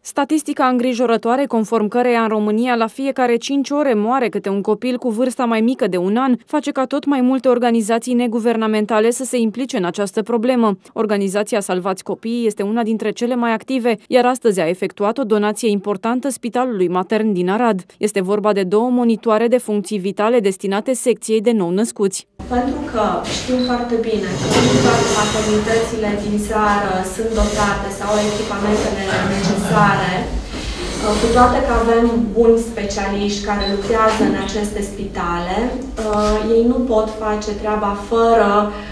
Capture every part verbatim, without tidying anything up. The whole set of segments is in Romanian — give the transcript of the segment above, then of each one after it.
Statistica îngrijorătoare, conform căreia în România la fiecare cinci ore moare câte un copil cu vârsta mai mică de un an, face ca tot mai multe organizații neguvernamentale să se implice în această problemă. Organizația Salvați Copiii este una dintre cele mai active, iar astăzi a efectuat o donație importantă Spitalului Matern din Arad. Este vorba de două monitoare de funcții vitale destinate secției de nou-născuți. Pentru că știm foarte bine că nu toate maternitățile din țară sunt dotate sau au echipamentele necesare, cu toate că avem buni specialiști care lucrează în aceste spitale, ei nu pot face treaba fără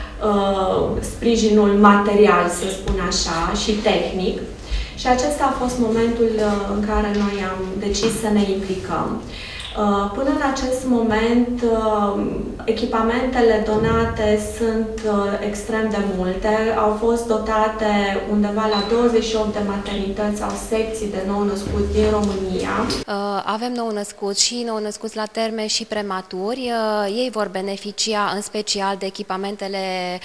sprijinul material, să spun așa, și tehnic. Și acesta a fost momentul în care noi am decis să ne implicăm. Până în acest moment, echipamentele donate sunt extrem de multe. Au fost dotate undeva la douăzeci și opt de maternități sau secții de nou-născuți din România. Avem nou-născuți și nou-născuți la termen și prematuri. Ei vor beneficia în special de echipamentele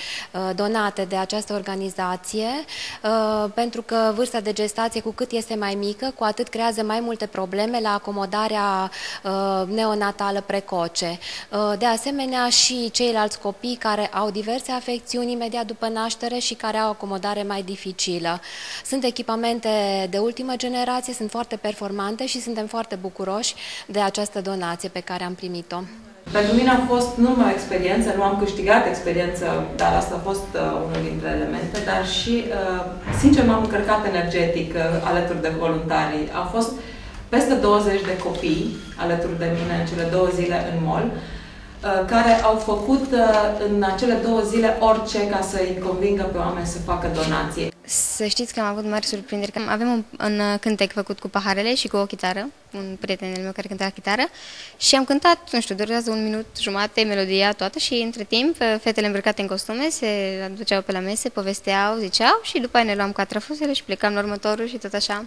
donate de această organizație, pentru că vârsta de gestație, cu cât este mai mică, cu atât creează mai multe probleme la acomodarea neonatală precoce. De asemenea, și ceilalți copii care au diverse afecțiuni imediat după naștere și care au acomodare mai dificilă. Sunt echipamente de ultimă generație, sunt foarte performante și suntem foarte bucuroși de această donație pe care am primit-o. Pentru mine a fost nu numai o experiență, nu am câștigat experiență, dar asta a fost uh, unul dintre elemente, dar și, uh, sincer, m-am încărcat energetic uh, alături de voluntari. Au fost peste douăzeci de copii alături de mine în cele două zile în mall, care au făcut în acele două zile orice ca să-i convingă pe oameni să facă donație. Să știți că am avut mari surprinderi. Că avem un, un cântec făcut cu paharele și cu o chitară, un prieten meu care cânta la chitară, și am cântat, nu știu, durează un minut jumate, melodia toată, și între timp fetele îmbrăcate în costume se aduceau pe la mese, povesteau, ziceau, și după aia ne luam catrafuzele și plecam la următorul și tot așa.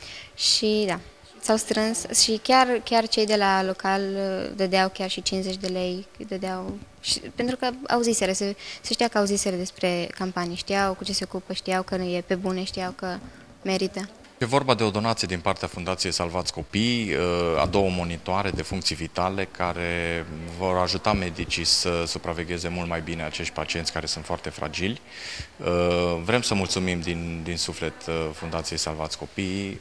Și da, s-au strâns și chiar, chiar cei de la local dădeau chiar și cincizeci de lei, dădeau, și, pentru că auziseră, se, se știa că auziseră despre campanii, știau cu ce se ocupă, știau că e pe bune, știau că merită. E vorba de o donație din partea Fundației Salvați Copii, a două monitoare de funcții vitale care vor ajuta medicii să supravegheze mult mai bine acești pacienți care sunt foarte fragili. Vrem să mulțumim din, din suflet Fundației Salvați Copii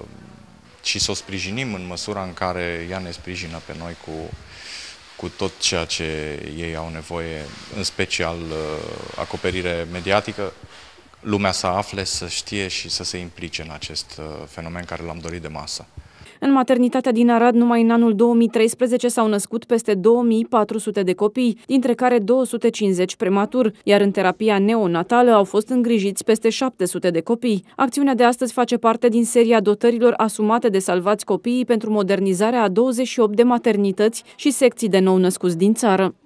și să o sprijinim în măsura în care ea ne sprijină pe noi cu, cu tot ceea ce ei au nevoie, în special acoperire mediatică, lumea să afle, să știe și să se implice în acest fenomen care l-am dorit de masă. În maternitatea din Arad, numai în anul două mii treisprezece s-au născut peste două mii patru sute de copii, dintre care două sute cincizeci prematur, iar în terapia neonatală au fost îngrijiți peste șapte sute de copii. Acțiunea de astăzi face parte din seria dotărilor asumate de Salvați Copiii pentru modernizarea a douăzeci și opt de maternități și secții de nou-născuți din țară.